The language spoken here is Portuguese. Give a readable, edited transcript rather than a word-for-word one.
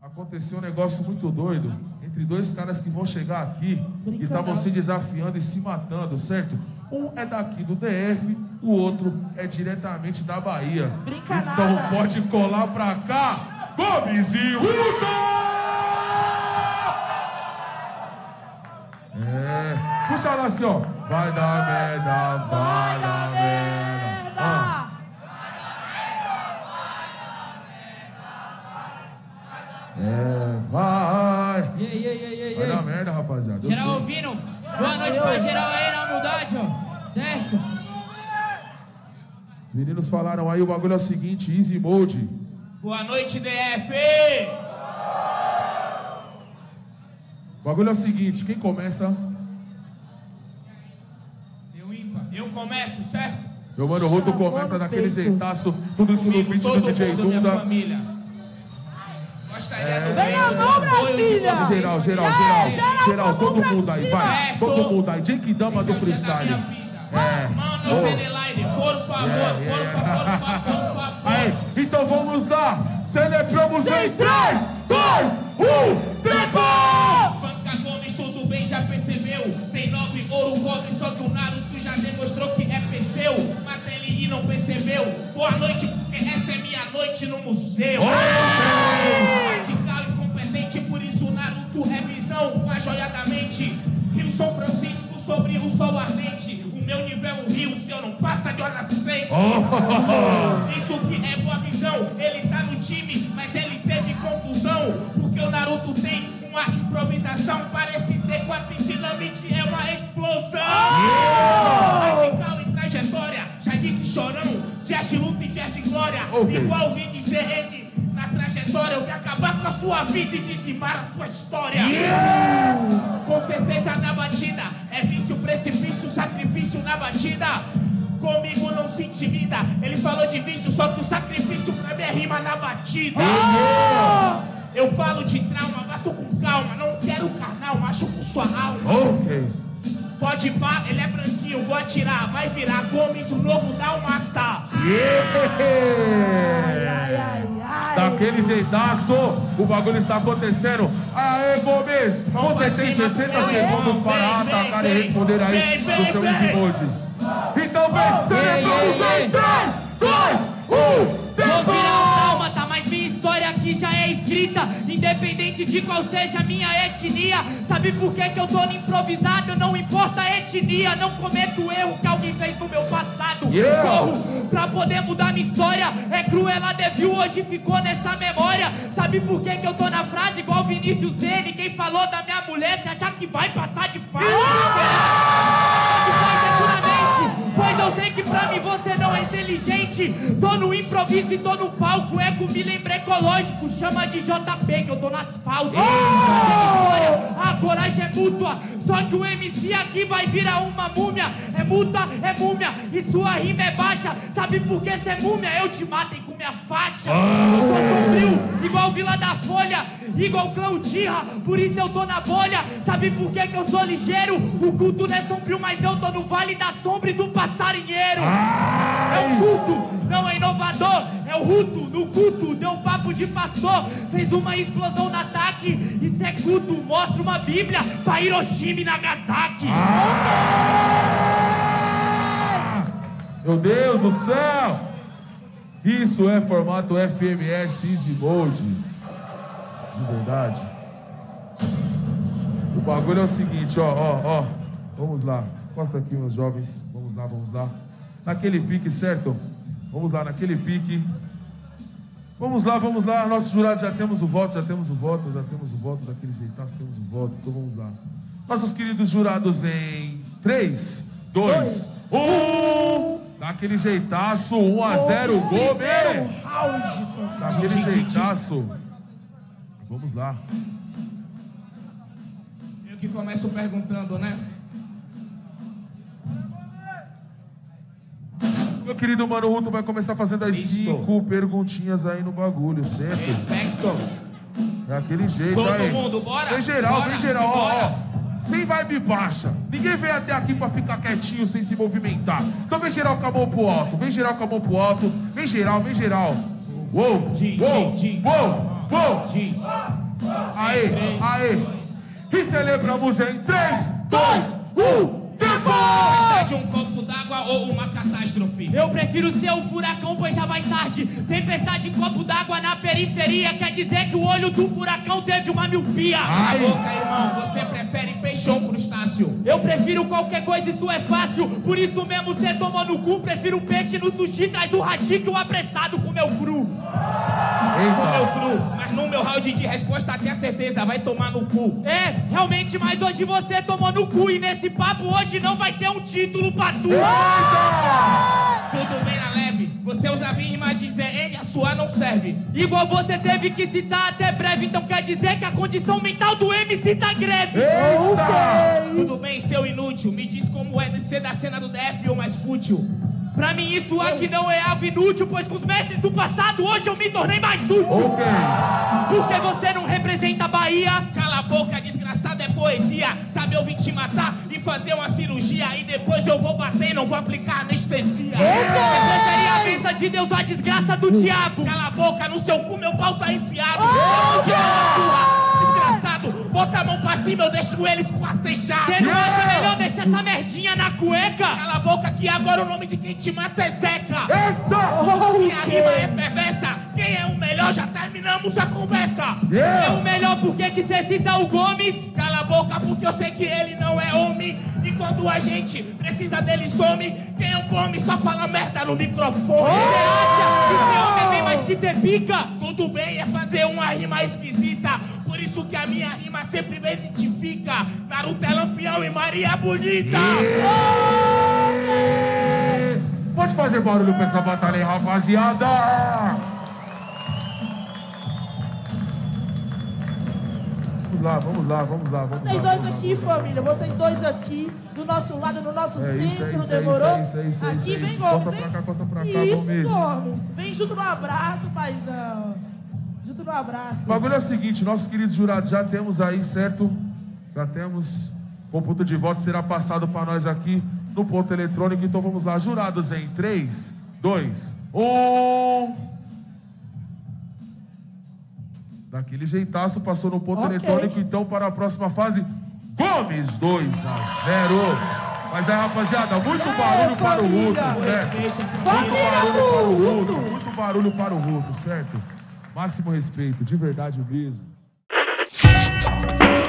Aconteceu um negócio muito doido entre dois caras que vão chegar aqui e estavam se desafiando e se matando, certo? Um é daqui do DF, o outro é diretamente da Bahia. Então pode colar pra cá, Gomes e Ruto! Puxa lá assim, ó. Vai dar merda, vai dar merda. Vai. Vai dar merda, rapaziada. Geral ouvindo? Boa noite pra geral aí na humildade, ó. Certo? Os meninos falaram aí, o bagulho é o seguinte, Easy Mode. Boa noite, DF! O bagulho é o seguinte, quem começa? Deu ímpar. Eu começo, certo? Meu mano Ruto começa daquele jeitaço, tudo isso no beat do DJ Dunda. Gostaria do Vem a mão, Brasília! Geral, todo mundo aí, vai. Todo mundo aí, Jake Dama do freestyle. Mano, Zeneline, por favor. Aí, então vamos lá. Celebramos em 3, 2, 1, tempo! Panca Gomes, tudo bem, já percebeu? Tem nobre, ouro, cobre, só que o Naruto já demonstrou que é Perseu. Mata ele e não percebeu. Boa noite, porque essa é minha noite no museu. Radical e competente, por isso o Naruto é visão com a joia da mente. Rio São Francisco sobre o sol ardente. O meu nível é o rio, se eu não passa de hora frente. Isso que é boa visão. Ele tá no time, mas ele teve confusão. Porque o Naruto tem uma improvisação. Parece ser quatro dinamite, é uma explosão. Radical e trajetória, já disse Chorão. Dias de luta e dias de glória. Igual o Vini ZN. Na trajetória eu vim acabar com a sua vida e dizimar a sua história. Com certeza na batida é vício, precipício, sacrifício na batida. Comigo não se intimida. Ele falou de vício, só que o sacrifício pra mim é rima na batida. Eu falo de trauma, bato com calma. Não quero carnal, machuco sua alma. Pode pá, ele é branquinho, vou atirar. Vai virar Gomes, o novo dá um matar. Daquele jeitaço, o bagulho está acontecendo. Aê, Gomes! Você tem 60 segundos para atacar e responder aí no seu Easy Mode. Então vem, celebramos em 3, 2, 1, tempo! Calma, tá? Mas minha história aqui já é escrita. Independente de qual seja a minha etnia. Sabe por que eu tô no improvisado? Não importa a etnia. Não cometo o erro que alguém fez no meu passado. Corro pra poder mudar minha história. É Cruella de Vil, hoje ficou nessa memória. Sabe por que eu tô na frase igual Vinícius Zene? Quem falou da minha mulher, se achar que vai passar de fase? Pois eu sei que pra mim você não é inteligente. Tô no improviso e tô no palco. É com me lembra ecológico. Chama de JP que eu tô no asfalto. A coragem é mútua. Só que o MC aqui vai virar uma múmia. É multa, é múmia. E sua rima é baixa. Sabe por que cê é múmia? Eu te matem com minha faixa. Eu sou sombrio, igual Vila da Folha. Igual Cleutirra, por isso eu tô na bolha. Sabe por que eu sou ligeiro? O culto não é sombrio, mas eu tô no vale da sombra e do passarinheiro. É o culto, não é inovador. É o Ruto, no culto, deu papo de pastor. Fez uma explosão no ataque. Isso é culto, mostra uma bíblia pra Hiroshima e Nagasaki. Meu Deus do céu! Isso é formato FMS Easy Mode. De verdade. O bagulho é o seguinte, ó. Vamos lá. Encosta aqui, meus jovens. Vamos lá. Naquele pique, certo? Vamos lá, naquele pique. Vamos lá. Nossos jurados já temos o voto daquele jeitaço, temos o voto. Então vamos lá. Nossos queridos jurados em 3, 2, 1. Daquele jeitaço, 1-0, Gomes. Daquele jeitaço. Vamos lá. Eu que começo perguntando, né? Meu querido Mano Ruto vai começar fazendo as 5 perguntinhas aí no bagulho, certo? Perfeito. Daquele jeito todo aí. Todo mundo, bora? Vem geral, ó. Sem vibe baixa. Ninguém veio até aqui pra ficar quietinho sem se movimentar. Então vem geral com a mão pro alto. Vem geral. Uou. Vou! Aê, aê! E celebramos em 3, 2, 1, tempo! De um copo d'água ou uma catástrofe? Eu prefiro ser um furacão, pois já vai tarde. Tempestade em copo d'água na periferia quer dizer que o olho do furacão teve uma miopia. Cala a boca, irmão. Você prefere peixe ou crustáceo? Eu prefiro qualquer coisa, isso é fácil. Por isso mesmo você tomou no cu. Prefiro peixe no sushi, traz o hashi que o apressado comeu cru. Comeu cru, mas no meu round de resposta tenha certeza, vai tomar no cu. É, realmente, mas hoje você tomou no cu. E nesse papo hoje não vai ter um título pra tu. Tudo bem na leve, você usa a rima de dizer e a sua não serve. Igual você teve que citar até breve. Então quer dizer que a condição mental do MC tá greve. Tudo bem, seu inútil, me diz como é de ser da cena do DF ou mais fútil. Pra mim isso aqui não é algo inútil, pois com os mestres do passado hoje eu me tornei mais útil. Porque você não representa a Bahia. Cala a boca, desgraçado, é poesia. Sabe, eu vim te matar e fazer uma cirurgia. E depois eu vou bater e não vou aplicar anestesia. Representaria a bênção de Deus, a desgraça do diabo. Cala a boca, no seu cu meu pau tá enfiado. Desgraçado, bota a mão pra cima, eu deixo eles quartejados. Você não acha melhor deixar essa merdinha na cueca? Cala a boca que agora o nome de quem te mata é Zeca. Eita! E a rima é perversa. Quem é o melhor, já terminamos a conversa. É o melhor, por que cê cita o Gomes? Cala a boca porque eu sei que ele não é homem. E quando a gente precisa dele some. Quem é o come só fala merda no microfone. Você acha que ser homem é bem mais que ter pica? Tudo bem, é fazer uma rima esquisita. Por isso que a minha rima sempre me identifica. Naruto é Lampião e Maria é Bonita. Pode fazer barulho pra essa batalha aí, rapaziada! Vamos lá, vamos lá, vamos lá, vamos lá. Vocês dois aqui, família, vocês dois aqui, do nosso lado, no nosso centro, demorou? Aqui, vem, Gomes, Costa pra cá, costa pra cá, isso, Gomes. Gomes. Vem junto no abraço, paizão. Junto no abraço. O bagulho é o seguinte, nossos queridos jurados, já temos aí, certo? Já temos. O ponto de voto será passado para nós aqui no ponto eletrônico. Então vamos lá, jurados em 3, 2, 1. Daquele jeitaço, passou no ponto eletrônico. Então para a próxima fase, Gomes 2-0. Mas aí, rapaziada, muito barulho para o Ruto, certo? Muito barulho para o Ruto, certo? Máximo respeito, de verdade mesmo.